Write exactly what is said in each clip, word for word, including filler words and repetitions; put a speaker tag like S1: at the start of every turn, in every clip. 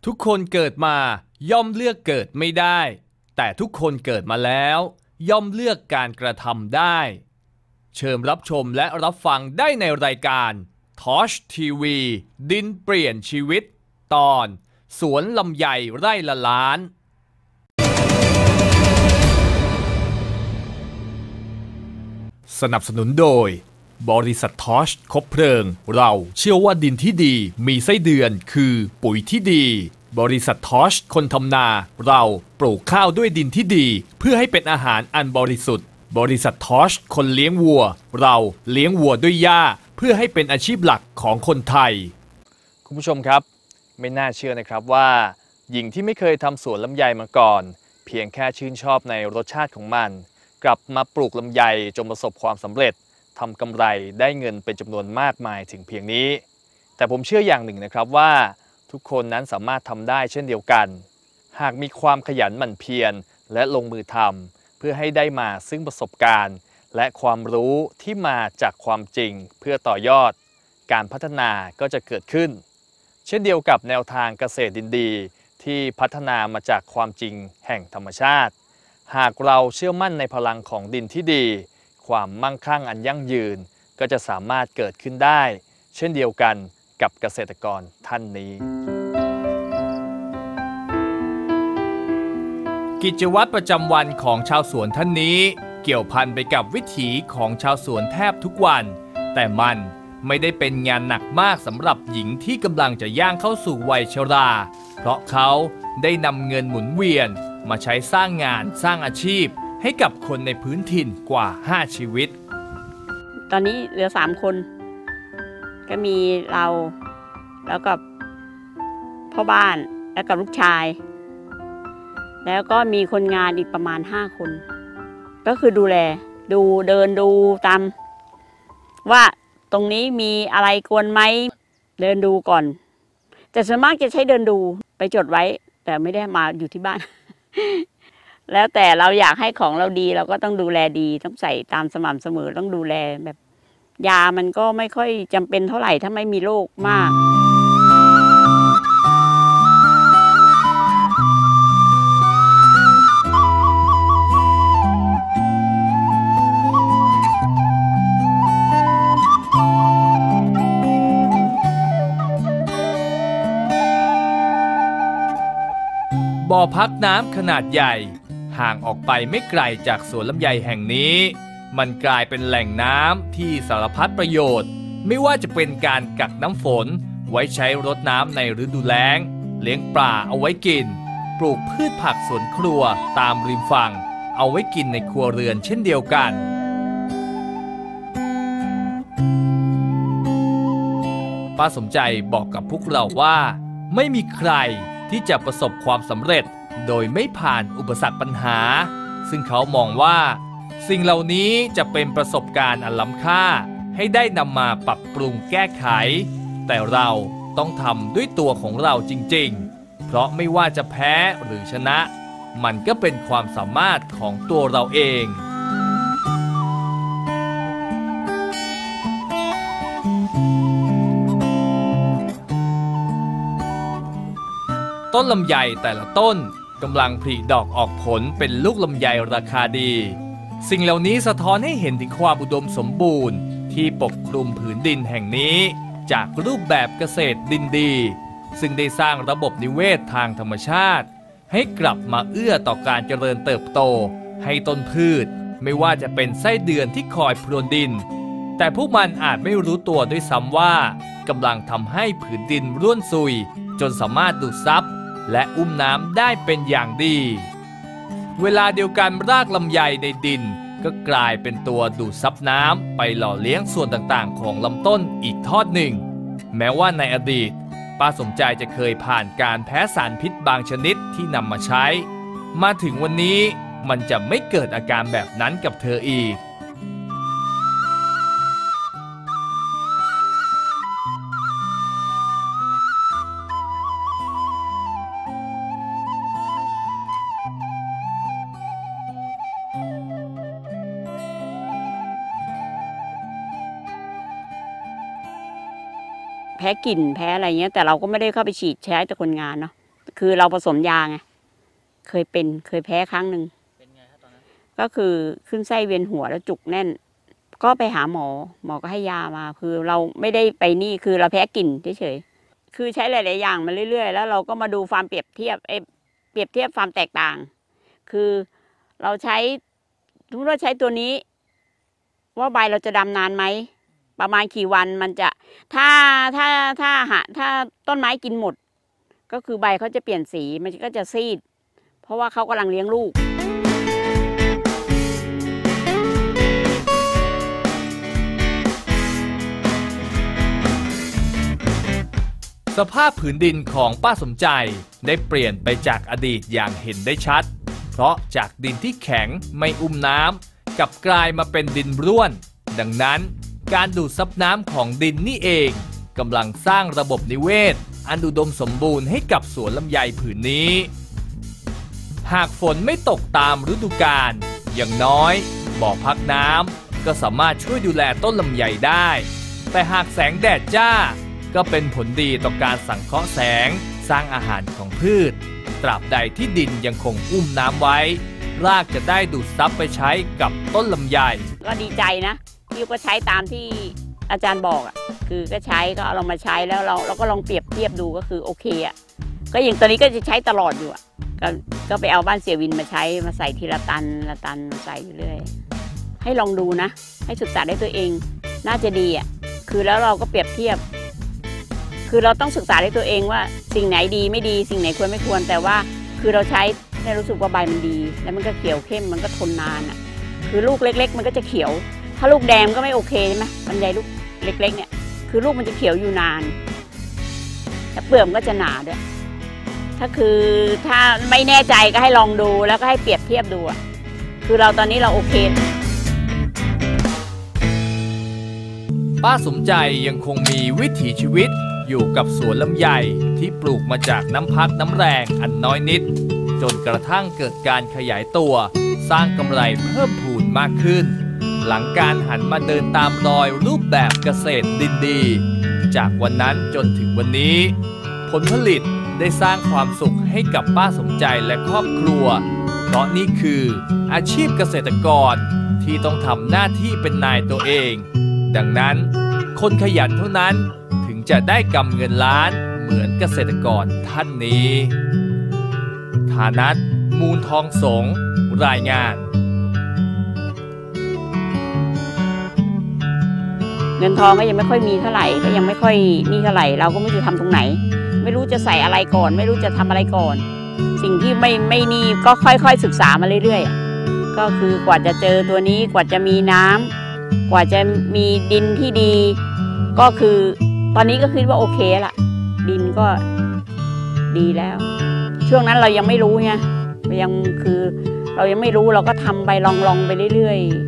S1: ทุกคนเกิดมาย่อมเลือกเกิดไม่ได้แต่ทุกคนเกิดมาแล้วย่อมเลือกการกระทำได้เชิญรับชมและรับฟังได้ในรายการ Torch ที วี ดินเปลี่ยนชีวิตตอนสวนลำไยไร่ละล้านสนับสนุนโดยบริษัททอชคบเพลิงเราเชื่อว่าดินที่ดีมีไส้เดือนคือปุ๋ยที่ดีบริษัททอชคนทำนาเราปลูกข้าวด้วยดินที่ดีเพื่อให้เป็นอาหารอันบริสุทธิ์บริษัททอชคนเลี้ยงวัวเราเลี้ยงวัวด้วยหญ้าเพื่อให้เป็นอาชีพหลักของคนไทยคุณผู้ชมครับไม่น่าเชื่อนะครับว่าหญิงที่ไม่เคยทำสวนลำไยมาก่อนเพียงแค่ชื่นชอบในรสชาติของมันกลับมาปลูกลำไยจนประสบความสำเร็จทำกำไรได้เงินเป็นจำนวนมากมายถึงเพียงนี้แต่ผมเชื่ออย่างหนึ่งนะครับว่าทุกคนนั้นสามารถทำได้เช่นเดียวกันหากมีความขยันหมั่นเพียรและลงมือทำเพื่อให้ได้มาซึ่งประสบการณ์และความรู้ที่มาจากความจริงเพื่อต่อยอดการพัฒนาก็จะเกิดขึ้นเช่นเดียวกับแนวทางเกษตรดินดีที่พัฒนามาจากความจริงแห่งธรรมชาติหากเราเชื่อมั่นในพลังของดินที่ดีความมั่งคั่งอันยั่งยืนก็จะสามารถเกิดขึ้นได้เช่นเดียวกันกับเกษตรกรท่านนี้กิจวัตรประจำวันของชาวสวนท่านนี้เกี่ยวพันไปกับวิถีของชาวสวนแทบทุกวันแต่มันไม่ได้เป็นงานหนักมากสำหรับหญิงที่กำลังจะย่างเข้าสู่วัยชราเพราะเขาได้นำเงินหมุนเวียนมาใช้สร้างงานสร้างอาชีพให้กับคนในพื้นถิ่นกว่าห้าชีวิต
S2: ตอนนี้เหลือสามคนก็มีเราแล้วกับพ่อบ้านแล้วกับลูกชายแล้วก็มีคนงานอีกประมาณห้าคนก็คือดูแลดูเดินดูตามว่าตรงนี้มีอะไรกวนไหมเดินดูก่อนแต่ส่วนมากจะใช้เดินดูไปจดไว้แต่ไม่ได้มาอยู่ที่บ้าน แล้วแต่เราอยากให้ของเราดีเราก็ต้องดูแลดีต้องใส่ตามสม่ำเสมอต้องดูแลแบบยามันก็ไม่ค่อยจำเป็นเท่าไหร่ถ้าไม่มีโรคมาก
S1: บ่อพักน้ำขนาดใหญ่ห่างออกไปไม่ไกลจากสวนลำไยแห่งนี้มันกลายเป็นแหล่งน้ำที่สารพัดประโยชน์ไม่ว่าจะเป็นการกักน้ำฝนไว้ใช้รดน้ำในฤดูแล้งเลี้ยงปลาเอาไว้กินปลูกพืชผักสวนครัวตามริมฝั่งเอาไว้กินในครัวเรือนเช่นเดียวกันป้าสมใจบอกกับพวกเราว่าไม่มีใครที่จะประสบความสำเร็จโดยไม่ผ่านอุปสรรคปัญหาซึ่งเขามองว่าสิ่งเหล่านี้จะเป็นประสบการณ์อันล้ำค่าให้ได้นำมาปรับปรุงแก้ไขแต่เราต้องทำด้วยตัวของเราจริงๆเพราะไม่ว่าจะแพ้หรือชนะมันก็เป็นความสามารถของตัวเราเองต้นลำไยแต่ละต้นกำลังผลิดอกออกผลเป็นลูกลำไยราคาดีสิ่งเหล่านี้สะท้อนให้เห็นถึงความอุดมสมบูรณ์ที่ปกคลุมผืนดินแห่งนี้จากรูปแบบเกษตรดินดีซึ่งได้สร้างระบบนิเวศทางธรรมชาติให้กลับมาเอื้อต่อการเจริญเติบโตให้ต้นพืชไม่ว่าจะเป็นไส้เดือนที่คอยพรวนดินแต่พวกมันอาจไม่รู้ตัวด้วยซ้ำว่ากำลังทำให้ผืนดินร่วนซุยจนสามารถดูดซับและอุ้มน้ำได้เป็นอย่างดีเวลาเดียวกันรากลำไยในดินก็กลายเป็นตัวดูดซับน้ำไปหล่อเลี้ยงส่วนต่างๆของลำต้นอีกทอดหนึ่งแม้ว่าในอดีตป้าสมใจจะเคยผ่านการแพ้สารพิษบางชนิดที่นำมาใช้มาถึงวันนี้มันจะไม่เกิดอาการแบบนั้นกับเธออีก
S2: แพ้กลิ่นแพ้อะไรเงี้ยแต่เราก็ไม่ได้เข้าไปฉีดใช้แต่คนงานเนาะคือเราผสมยาไงเคยเป็นเคยแพ้ครั้งหนึ่งเป็นไงครับตอนนั้นก็คือขึ้นไส้เวียนหัวแล้วจุกแน่นก็ไปหาหมอหมอก็ให้ยามาคือเราไม่ได้ไปนี่คือเราแพ้กลิ่นเฉยๆคือใช้หลายๆอย่างมาเรื่อยๆแล้วเราก็มาดูความเปรียบเทียบเอเปรียบเทียบความแตกต่างคือเราใช้สมมติว่าใช้ตัวนี้ว่าใบเราจะดำนานไหมประมาณกี่วันมันจะถ้าถ้าถ้าหาถ้าต้นไม้กินหมดก็คือใบเขาจะเปลี่ยนสีมันก็จะซีดเพราะว่าเขากำลังเลี้ยงลูก
S1: สภาพผืนดินของป้าสมใจได้เปลี่ยนไปจากอดีตอย่างเห็นได้ชัดเพราะจากดินที่แข็งไม่อุ้มน้ำกลับกลายมาเป็นดินร่วนดังนั้นการดูดซับน้ำของดินนี่เองกำลังสร้างระบบนิเวศอันอุดมสมบูรณ์ให้กับสวนลำไยผืนนี้หากฝนไม่ตกตามฤดูกาลอย่างน้อยบ่อพักน้ำก็สามารถช่วยดูแลต้นลำไยได้แต่หากแสงแดดจ้าก็เป็นผลดีต่อการสังเคราะห์แสงสร้างอาหารของพืชตราบใดที่ดินยังคงอุ้มน้ำไว้รากจะได้ดูดซับไปใช้กับต้นลำไย
S2: ก็ดีใจนะที่ก็ใช้ตามที่อาจารย์บอกอ่ะคือก็ใช้ก็เอาเรามาใช้แล้วเราเราก็ลองเปรียบเทียบดูก็คือโอเคอ่ะก็อย่างตอนนี้ก็จะใช้ตลอดอยู่อ่ะก็ก็ไปเอาบ้านเสียวินมาใช้มาใส่ทีละตันละตันมาใส่อยู่เรื่อยให้ลองดูนะให้ศึกษาได้ตัวเองน่าจะดีอ่ะคือแล้วเราก็เปรียบเทียบคือเราต้องศึกษาได้ตัวเองว่าสิ่งไหนดีไม่ดีสิ่งไหนควรไม่ควรแต่ว่าคือเราใช้ในรู้สึกว่าใบมันดีแล้วมันก็เขียวเข้มมันก็ทนนานอ่ะคือลูกเล็กๆมันก็จะเขียวถ้าลูกแดงก็ไม่โอเคใช่ไหมลำไยลูกเล็กๆเนี่ยคือลูกมันจะเขียวอยู่นานแต่เปลือกมันก็จะหนาด้วยถ้าคือถ้าไม่แน่ใจก็ให้ลองดูแล้วก็ให้เปรียบเทียบดูอ่ะคือเราตอนนี้เราโอเค
S1: ป้าสมใจยังคงมีวิถีชีวิตอยู่กับสวนลำไยที่ปลูกมาจากน้ำพักน้ำแรงอันน้อยนิดจนกระทั่งเกิดการขยายตัวสร้างกำไรเพิ่มพูนมากขึ้นหลังการหันมาเดินตามรอยรูปแบบเกษตรดินดีจากวันนั้นจนถึงวันนี้ผลผลิตได้สร้างความสุขให้กับป้าสมใจและครอบครัวเพราะนี่คืออาชีพเกษตรกรที่ต้องทำหน้าที่เป็นนายตัวเองดังนั้นคนขยันเท่านั้นถึงจะได้กำเงินล้านเหมือนเกษตรกรท่านนี้ฐานัท มูลทองสงรายงาน
S2: เงินทองก็ยังไม่ค่อยมีเท่าไหร่ก็ยังไม่ค่อยนี่เท่าไหร่เราก็ไม่รู้จะทำตรงไหนไม่รู้จะใส่อะไรก่อนไม่รู้จะทำอะไรก่อนสิ่งที่ไม่ไม่นี่ก็ค่อยๆศึกษามาเรื่อยๆก็คือกว่าจะเจอตัวนี้กว่าจะมีน้ำกว่าจะมีดินที่ดีก็คือตอนนี้ก็คิดว่าโอเคละดินก็ดีแล้วช่วงนั้นเรายังไม่รู้ไงยังคือเรายังไม่รู้เราก็ทำไปลองๆไปเรื่อยๆ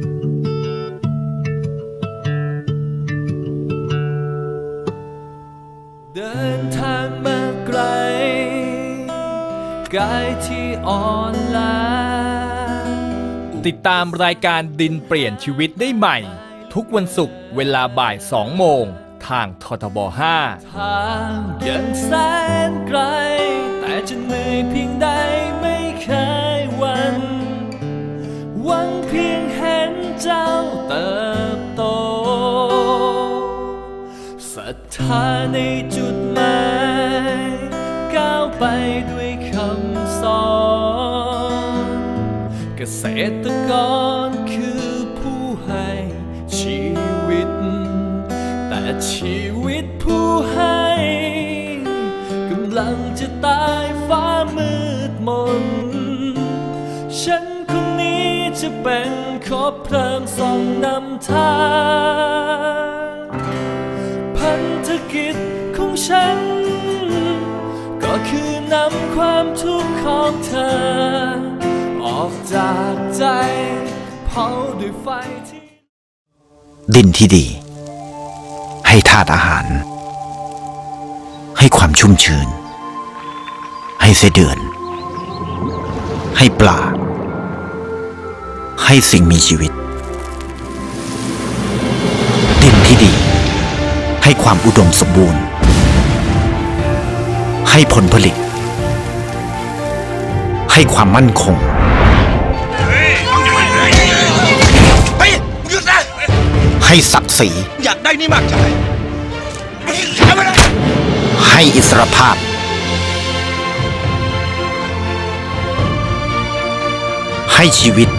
S1: เดินทางมาไกลกายที่อ่อนล้าติดตามรายการดินเปลี่ยนชีวิตได้ใหม่ทุกวันศุกร์เวลาบ่ายสองโมงทางททบห้าทางยังแสนไกลแต่จะเหนื่อยเพียงใดไม่เคยหวั่นหวังเพียงเห็นเจ้าเติบโตศรัทธาในจุดหมายก้าวไปด้วยคำสอนเกษตรกรคือผู้ให้ชีวิตแต่ชีวิตผู้ให้กำลังจะตายฟ้ามืดมนฉันคนนี้จะเป็นขอบเพลิงส่องนำทางพันธกิจของฉันก็คือนำความทุกข์ของเธอออกจากใจเผาด้วยไฟที่
S3: ดินที่ดีให้ธาตุอาหารให้ความชุ่มชื้นให้ไส้เดือนให้ปลาให้สิ่งมีชีวิตดินที่ดีให้ความอุดมสมบูรณ์ให้ผลผลิตให้ความมั่นคงให้ศักดิ์ศรีอยากได้นี่มากใช่ให้อิสรภาพให้ชีวิต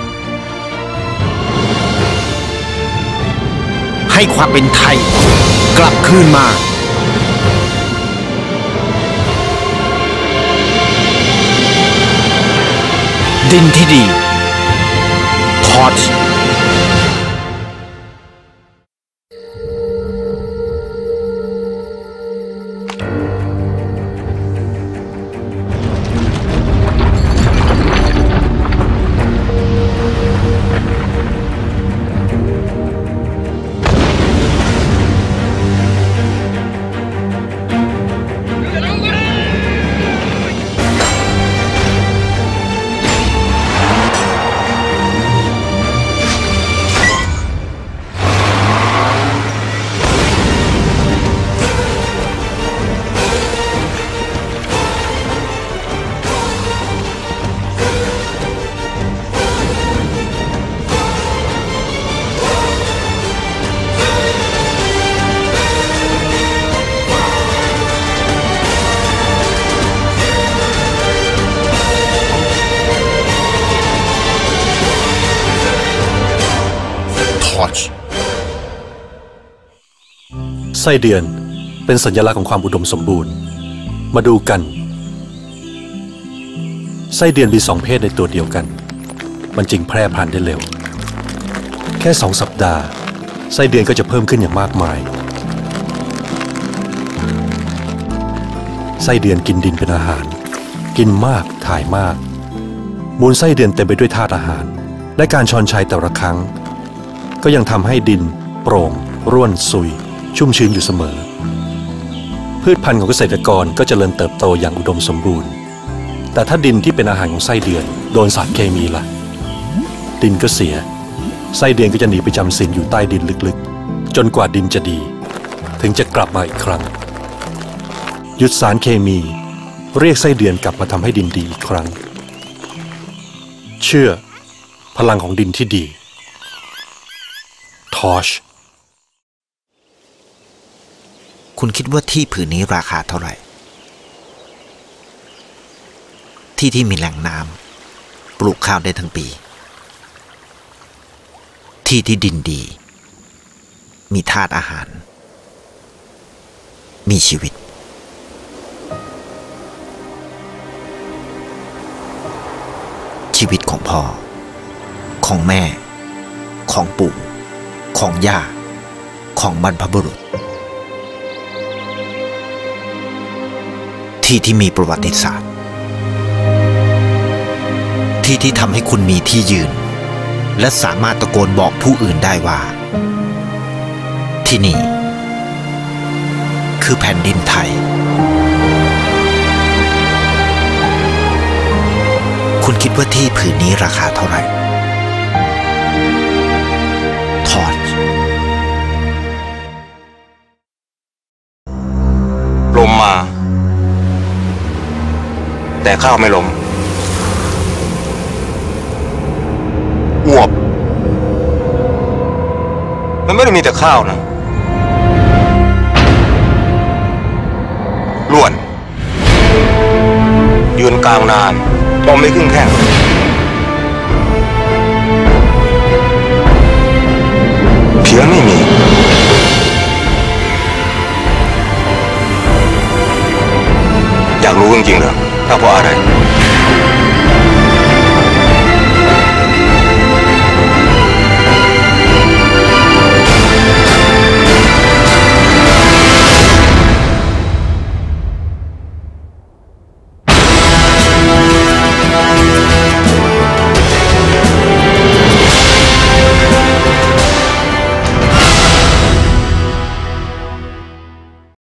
S3: ให้ความเป็นไทยกลับคืนมาดินที่ดีทอร์ช
S4: ไส้เดือนเป็นสัญลักษณ์ของความอุดมสมบูรณ์มาดูกันไส้เดือนมีสองเพศในตัวเดียวกันมันจึงแพร่พันธุ์ได้เร็วแค่สองสัปดาห์ไส้เดือนก็จะเพิ่มขึ้นอย่างมากมายไส้เดือนกินดินเป็นอาหารกินมากถ่ายมากมูลไส้เดือนเต็มไปด้วยธาตุอาหารและการช้อนชัยแต่ละครั้งก็ยังทำให้ดินโปร่งร่วนซุยชุ่มชื้นอยู่เสมอพืชพันธุ์ของเกษตรกรก็เจริญเติบโตอย่างอุดมสมบูรณ์แต่ถ้าดินที่เป็นอาหารของไส้เดือนโดนสารเคมีล่ะดินก็เสียไส้เดือนก็จะหนีไปจำศีลอยู่ใต้ดินลึกๆจนกว่าดินจะดีถึงจะกลับมาอีกครั้งหยุดสารเคมีเรียกไส้เดือนกลับมาทำให้ดินดีอีกครั้งเชื่อพลังของดินที่ดีทอร์ช
S3: คุณคิดว่าที่ผืนนี้ราคาเท่าไหร่ที่ที่มีแหล่งน้ำปลูกข้าวได้ทั้งปีที่ที่ดินดีมีธาตุอาหารมีชีวิตชีวิตของพ่อของแม่ของปู่ของย่าของบรรพบุรุษที่ที่มีประวัติศาสตร์ที่ที่ทำให้คุณมีที่ยืนและสามารถตะโกนบอกผู้อื่นได้ว่าที่นี่คือแผ่นดินไทยคุณคิดว่าที่ผืนนี้ราคาเท่าไหร่ทอร์ช
S5: ลมมาแต่ข้าวไม่ล้มอวบมันไม่ได้มีแต่ข้าวนะล้วนยืนกลางนานมองไม่ครึ่งแข้งเพียงไม่มีอยากรู้จริงๆเหรอถ้าเพราะอะไร